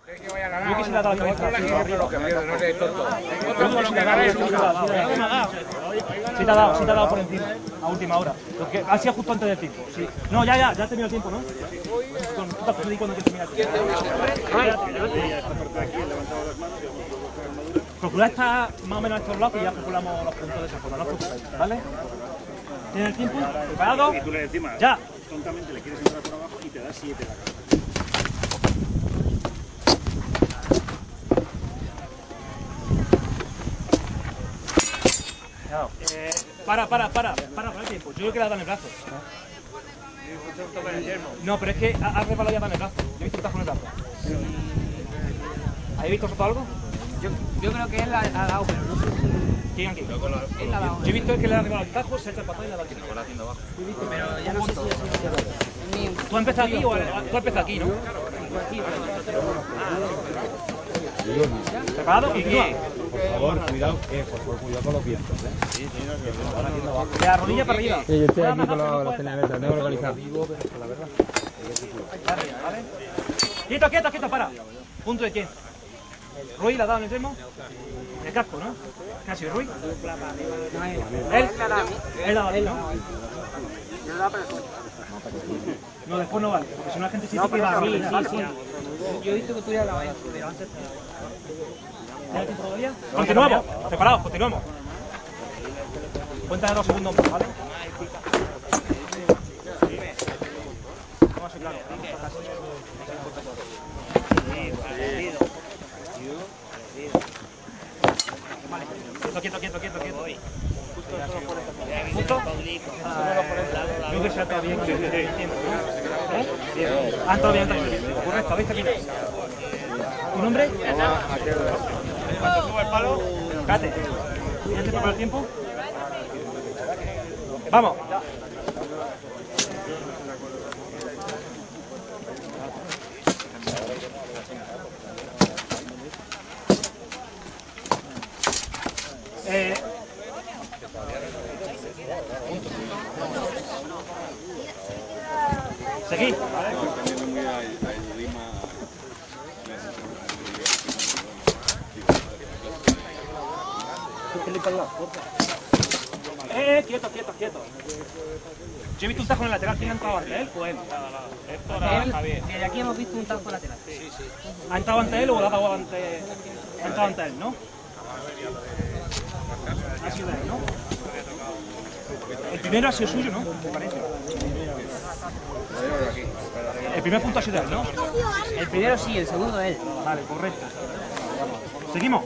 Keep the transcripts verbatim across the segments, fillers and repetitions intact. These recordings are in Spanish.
Yo que se le ha dado la cabeza arriba. Sí te ha dado, sí te ha dado por encima, a última hora. Porque ha sido justo antes del tiempo. Sí. No, ya, ya, ya ha terminado el tiempo, ¿no? Tú te has perdido cuando quieres terminar el tiempo. Procurad estar más o menos a estos lados y ya calculamos los puntos de esa forma, no os preocupéis, ¿vale? ¿Tienes el tiempo? ¿Preparado? Y tú le encima, ¡ya! tontamente le quieres entrar por abajo y te das siete la cabeza. Eh, para, para, para, para, para el tiempo. Yo creo que le ha dado en el brazo. No, pero es que ha, ha resbalado ya en el brazo. Yo he visto un tajo en el brazo. ¿Habéis visto vosotros algo? Yo, yo creo que él la ha dado, pero no sé. ¿Quién aquí? Él la ha dado. Yo he visto que le ha resbalado el tajo, se ha hecho el patón y le ha dado aquí. Pero ya no sé si ha sido. ¿Tú has empezado aquí o tú has empezado aquí, no? ¿Preparado? ¿Y qué? Por favor, cuidado, eh, por favor, cuidado con los vientos, ¿eh? Sí, sí, no, que están haciendo abajo. De la rodilla para arriba. Sí, yo estoy aquí con los, los tenedores, tengo que localizar. Quieto, quieto, quieto, para. ¿Punto de quién? ¿Ruiz la ha dado en el extremo? En el casco, ¿no? ¿Qué ha sido, Ruiz? ¿Él? Él la ha dado, ¿no? No, después no vale, porque si no la gente sí se queda a mí. Sí, sí. Yo he visto que tú ya la vayas, pero antes. ¿Tienes tiempo todavía? Continuamos. Preparados, continuamos. Cuenta de dos segundos más, ¿vale? Vamos a ser claros. Vale. Quieto, quieto, quieto, quieto. ¿Justo? Yo que se ha estado bien. ¿Eh? Ha entrado bien, correcto, habéis terminado. ¿Tu nombre? Cuando suba el palo, cállate. ¿Tienes tiempo para el tiempo? ¡Vamos! Eh... Seguí. Eh, quieto, quieto, quieto. Yo he visto un tajo en el lateral. ¿Quién ha entrado ante él o él? Él, desde aquí hemos visto un tajo lateral. Sí, sí. ¿Ha entrado ante él o lo ha dado ante...? Ha entrado ante él, ¿no? Ha sido él, ¿no? El primero ha sido suyo, ¿no? Me parece. El primer punto ha sido él, ¿no? El primero sí, el segundo él. Vale, correcto. ¿Seguimos?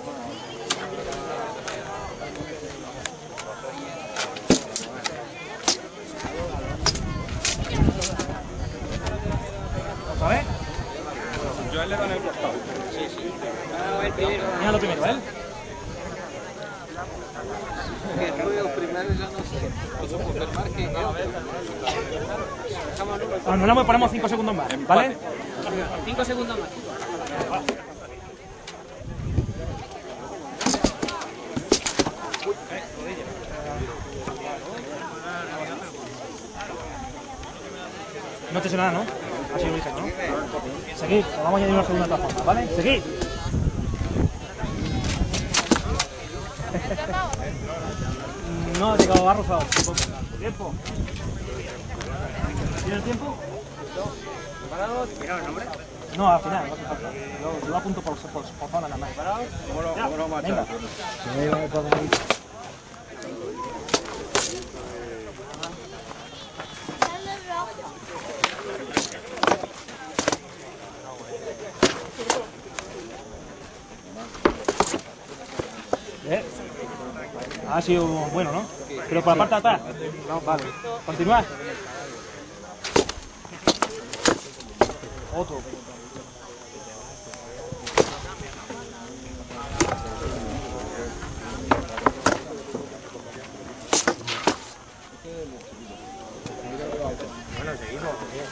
¿Otra vez? Yo a él le dan el costado. Sí, sí. Ah, el primero. Mira lo primero, ¿él? Los primeros yo no sé. Puedo confirmar que Bueno, nos ponemos cinco segundos más, ¿vale? cinco segundos más. No te sé nada, ¿no? Así lo dije, ¿no? Seguid, vamos a añadir una segunda taza, ¿vale? Seguid. No ha llegado, ha rozado. Tiempo. ¿Tiene el tiempo? ¿Preparados? ¿Mira el nombre? No, al final, no hace falta. Yo, yo apunto por, por, por zona nada más. ¿Preparados? ¿Cómo lo machas? ¿Eh? Ha sido bueno, ¿no? Pero por la parte de atrás. No, vale. Continuad. Otro. Bueno, seguimos.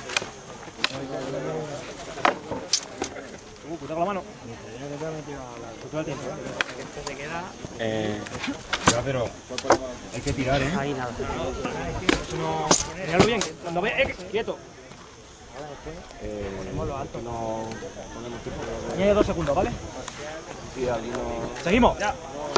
Uh, cuidado con la mano. Cuidado el tiempo. Se queda Eh, ya, pero hay que tirar, ¿eh? ahí nada. No, miralo bien, cuando ve, eh, quieto. Eh, no ponemos tiempo. Añade dos segundos, ¿vale? Sí, alguno... Seguimos. Ya.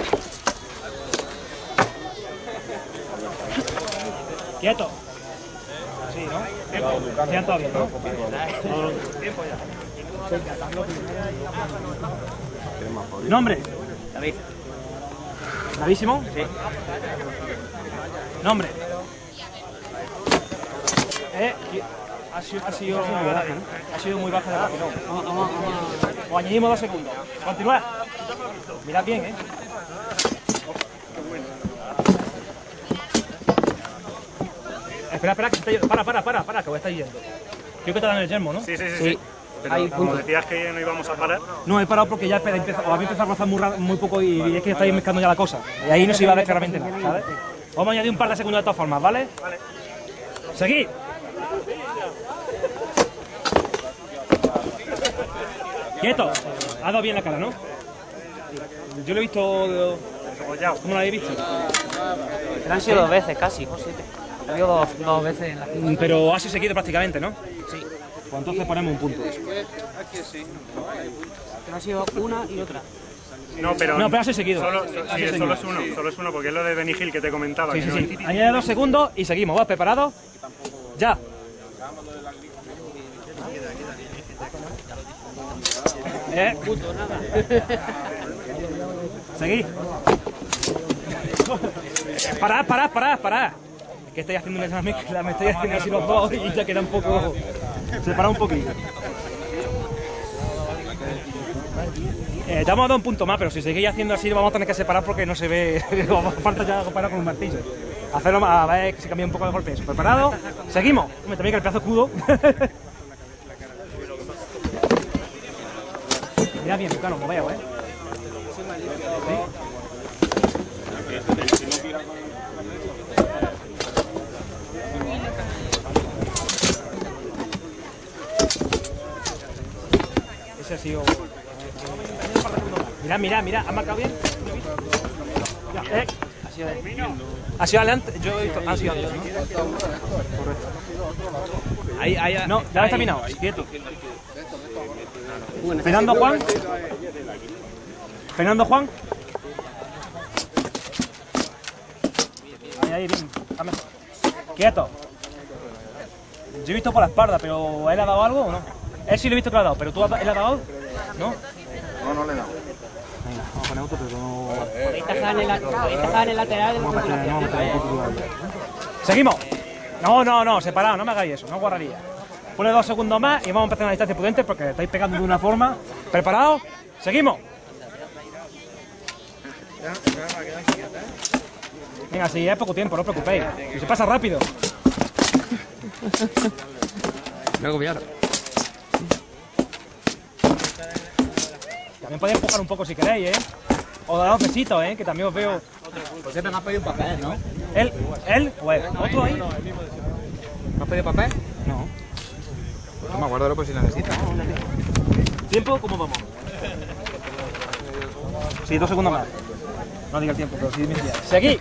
Quieto. Sí, ¿no? Quedan todavía, ¿no? Tiempo ya. Nombre. David. David Simón. Sí. Nombre. Eh, ha sido, ha sido, ha sido muy baja de rápido. Vamos, vamos, vamos. O añadimos dos segundos. Continúa. Mirad bien, ¿eh? Espera, espera, que se está yendo. Para, para, para, para, que voy a estar yendo. Creo que te dan el yermo, ¿no? Sí, sí, sí. Sí. sí. Pero Hay como punto. decías que no íbamos a parar, No, he parado porque ya empe- empieza, o había empezado a rozar muy, ra- muy poco y es que estáis mezclando ya la cosa. Y ahí no se iba a ver claramente nada, ¿sabes? Vamos a añadir un par de segundos de todas formas, ¿vale? Vale. Seguid. Quieto. Ha dado bien la cara, ¿no? Yo lo he visto... desollado. ¿Cómo lo habéis visto? Pero han sido dos veces casi, o siete. Ha habido dos, dos veces en la final. Mm, Pero has seguido prácticamente, ¿no? Sí. Pues entonces ponemos un punto. Pero ha sido una y otra. No, pero... No, pero has seguido. Solo, Has sí, seguido. solo es uno, solo es uno, porque es lo de Benny Hill que te comentaba. Sí, que sí, no sí. hay- Añade dos segundos y seguimos. ¿Vas preparados? Ya. Eh. Seguid. Parad, parad, parad, parad. Es que estoy haciendo una mezcla, me estoy haciendo así los dos y ya queda un poco... Separado un poquito. Eh, te vamos a dar un punto más, pero si seguís haciendo así vamos a tener que separar porque no se ve... Falta ya comparar con un martillo. Hacerlo más, a ver que se cambia un poco de golpe eso. ¿Preparado? Seguimos. Hombre, también que el pedazo de escudo. Mira bien, Lucano, como veo, ¿eh? Ese ha sido... Mira, mira, mira, ¿ha marcado bien? Eh, Ha sido de... ha sido adelante, yo he visto... Ha sido antes, ¿no? Correcto. Ahí, ahí, no, ya habéis terminado, quieto. Fernando Juan. Fernando Juan. Ahí, ahí, bien. Dame. Quieto. Yo he visto por la espalda, pero ¿él ha dado algo o no? Él sí lo he visto que lo ha dado, pero tú, ¿él ha dado? ¿No? No, no le he dado. Venga, vamos a poner otro, pero no... Podéis tajar en el, podéis tajar en el lateral del Vamos a punto meter- de la vamos a meter un pierna. poco de aire. ¡Seguimos! No, no, no, separado, no me hagáis eso, no guarraría. Ponle dos segundos más y vamos a empezar a una distancia prudente porque estáis pegando de una forma. ¿Preparados? ¡Seguimos! Venga, sí, es poco tiempo, no os preocupéis. Si se pasa rápido. Me voy a copiar. También podéis empujar un poco si queréis, ¿eh? O daros besitos, ¿eh? Que también os veo... Pues siempre me has pedido un papel, ¿no? ¿Él? ¿Él? Pues, ¿otro ahí? ¿Me has pedido papel? No. Toma, guárdalo por si necesitas. ¿Tiempo? ¿Cómo vamos? Sí, dos segundos más. No diga el tiempo, pero sí me decía. ¡Seguí!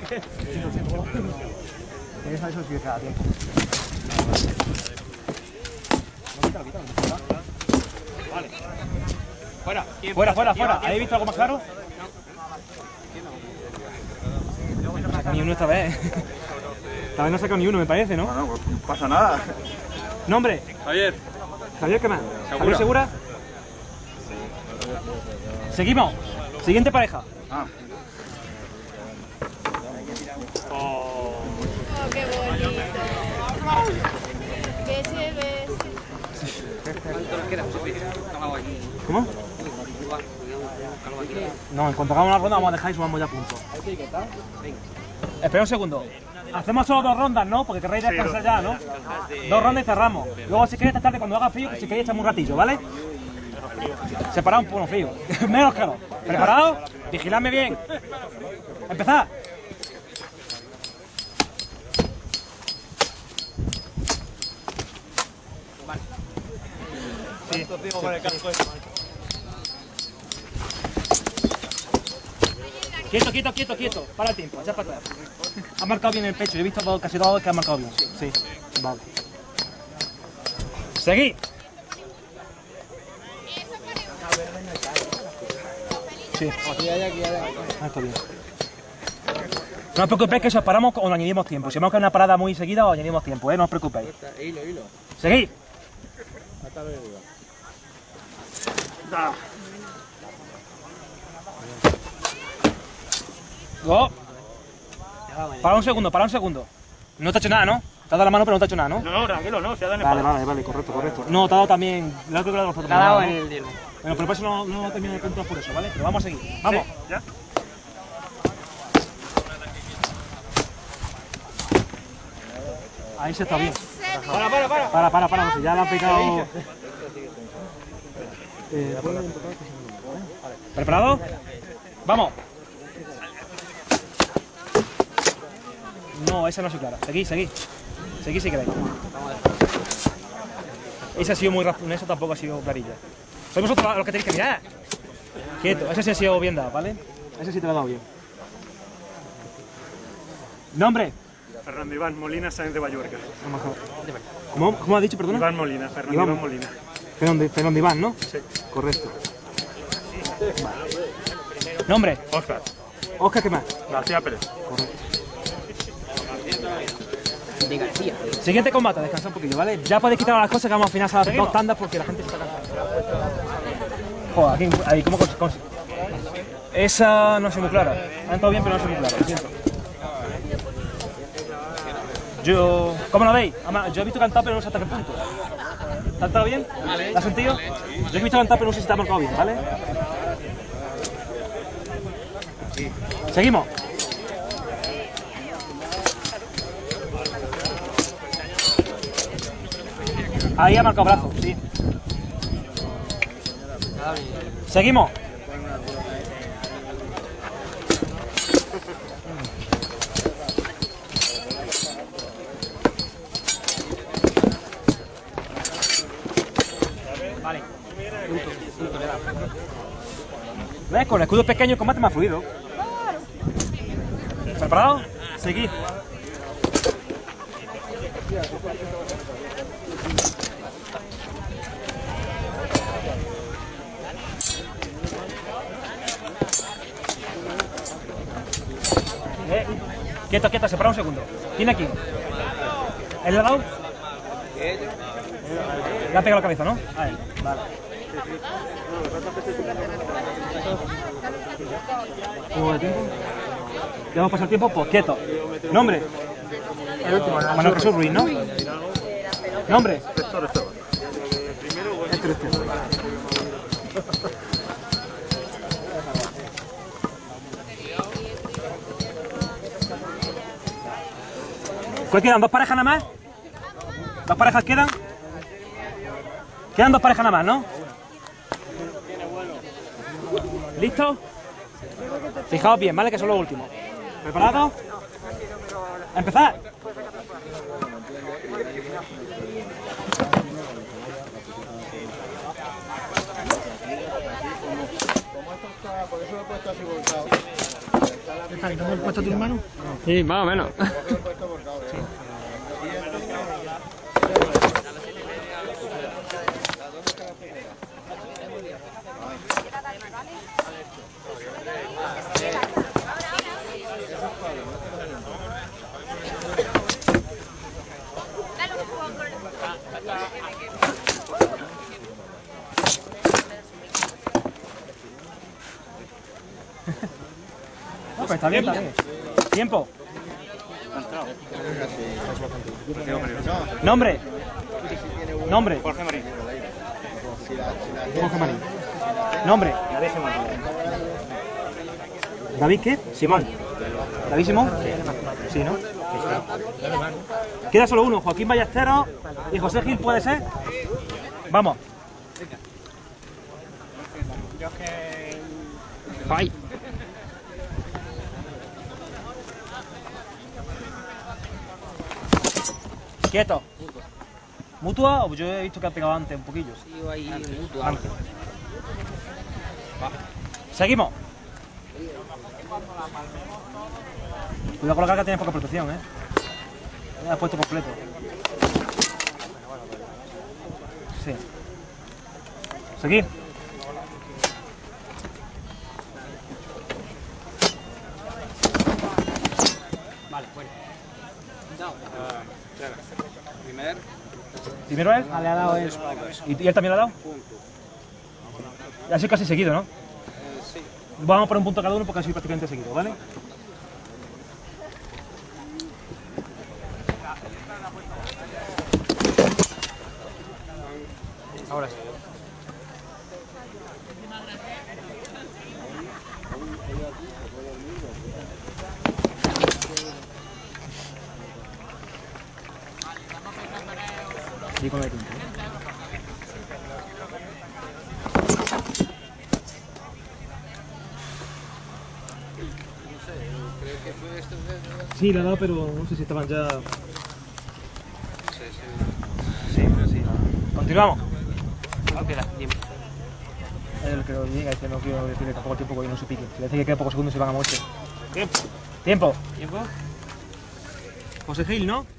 Eso, eso sí que cada tiempo. Vale. Fuera. Fuera, fuera, fuera. ¿Habéis visto algo más claro? No saca ni uno esta vez. Esta vez no saca ni uno, me parece, ¿no? No, pues no pasa nada. ¿Nombre? Javier. ¿Javier qué más? ¿Javier Segura? Seguimos. Siguiente pareja. Ah. Oh, qué bonito. Que se ve. ¿Cómo? No, en cuanto hagamos la ronda vamos a dejar y subamos ya puntos. Espera un segundo. Hacemos solo dos rondas, ¿no? Porque querréis descansar ya, ¿no? Dos rondas y cerramos. Luego si queréis esta tarde cuando haga frío, si queréis echamos un ratillo, ¿vale? Separado un poco frío. Menos claro. ¿Preparados? Vigiladme bien. Empezad. Sí. Quieto, quieto, quieto, quieto. Para el tiempo, ya para atrás. Ha marcado bien el pecho. Yo he visto todo, casi todo que ha marcado bien. Sí, vale. Seguí. Sí. Ah, está bien. No os preocupéis que si os paramos o añadimos tiempo. Si vemos que es una parada muy seguida, os añadimos tiempo, ¿eh? No os preocupéis. Seguí. Go. Para un segundo, para un segundo. No te ha hecho nada, ¿no? Te has dado la mano pero no te ha hecho nada, ¿no? No, no, tranquilo, no, se ha dado en el Vale, palo. vale, vale, correcto, correcto. No, te ha dado también... Lo que le ha dado nosotros. Me ha dado ¿no? el diezmo. Bueno, pero por eso no, no termino de puntos por eso, ¿vale? Pero vamos a seguir. Vamos. Sí, ¿ya? Ahí se está bien. Para, para, para. Para, para, para, porque ya le han picado... Eh, ¿Preparado? Vamos. No, esa no se clara. Seguí, seguí. Seguí si queréis. Esa ha sido muy rápido, eso tampoco ha sido clarilla. Sois vosotros los que tenéis que mirar. Quieto, ese sí ha sido bien dado, ¿vale? Ese sí te lo ha dado bien. Nombre. Fernando Iván Molina Sáenz de Balluerca. ¿Cómo, ¿Cómo has dicho, perdona? Iván Molina, Fernando Iván. Iván Molina. Fernando, Fernando Iván, ¿no? Sí. Correcto. Nombre. Oscar. Oscar, ¿qué más? García Pérez. Correcto. De García. Siguiente combate, descansa un poquillo, ¿vale? Ya podéis quitar las cosas que vamos a final a las dos tandas porque la gente se está cansando. Joder, aquí, ahí, ¿cómo cons cons Esa no ha sido muy clara. Ha entrado bien, pero no ha sido muy clara, lo siento. Yo... ¿Cómo lo veis? Además, yo he visto cantar, pero no sé hasta qué punto. ¿Te ha entrado bien? ¿Te has sentido? Yo he visto cantar, pero no sé si te ha marcado bien, ¿vale? Seguimos. Ahí ha marcado brazo, sí. Seguimos. Vale. ¿Ves? Con el escudo pequeño el combate más fluido. ¿Preparado? Seguid. Eh, quieto, quieto, separa un segundo. ¿Quién aquí? ¿El le ha dado? Le ha pegado la cabeza, ¿no? A él, vale. ¿Cómo de tiempo? ¿Ya hemos pasado el tiempo? Pues quieto. ¿Nombre? El último, Manuel Jesús Ruiz, ¿no? ¿Nombre? Héctor Esteban. Héctor Esteban. ¿Cuál quedan? ¿Dos parejas nada más? ¿Dos parejas quedan? Quedan dos parejas nada más, ¿no? ¿Listo? Fijaos bien, ¿vale? Que son los últimos. ¿Preparados? ¡Empezar! ¿Has puesto tus manos? Sí, más o menos. No, pues está bien, está bien. Tiempo. Nombre. Nombre. Jorge Marín. Jorge Marín. Nombre. ¿David qué? Simón. ¿David Simón? Sí, ¿no? Queda solo uno, Joaquín Ballesteros y José Gil, ¿puede ser? Vamos. Ay. Quieto. ¿Mutua? O yo he visto que ha pegado antes un poquillo. Yo ahí mutuo. Antes. Seguimos. Cuidado con la carga, tiene poca protección, ¿eh? Me has puesto completo. Sí. Seguir. Vale, bueno. No. Primer. ¿Primero él? Ah, le ha dado él. ¿Y, y él también lo ha dado? Ha sido casi seguido, ¿no? Vamos a poner un punto cada uno porque ha sido prácticamente seguido, ¿vale? Ahora sí. Sí, con el tiempo. Sí, le ha dado, pero no sé si estaban ya... Sí, pero sí. Continuamos. ¿Qué queda? Dime. Es el que lo diga, es que no quiero decirle tampoco tiempo porque no se pique. Si le dice que queda pocos segundos se van a muerte. Tiempo. Tiempo. ¿Tiempo? José Gil, ¿no?